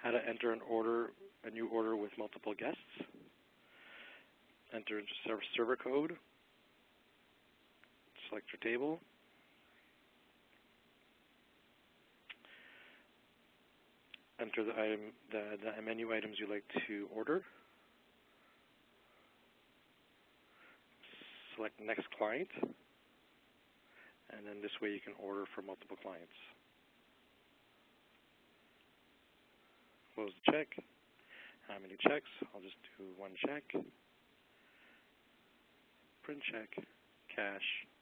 how to enter a new order with multiple guests. Enter server code. Select your table. Enter the menu items you'd like to order. Select next client, and then this way you can order for multiple clients. Close the check. How many checks? I'll just do one check. Print check, cash.